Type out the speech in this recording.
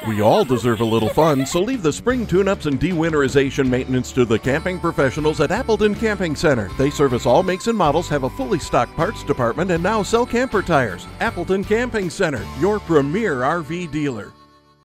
We all deserve a little fun, so leave the spring tune-ups and de-winterization maintenance to the camping professionals at Appleton Camping Center. They service all makes and models, have a fully stocked parts department, and now sell camper tires. Appleton Camping Center, your premier RV dealer.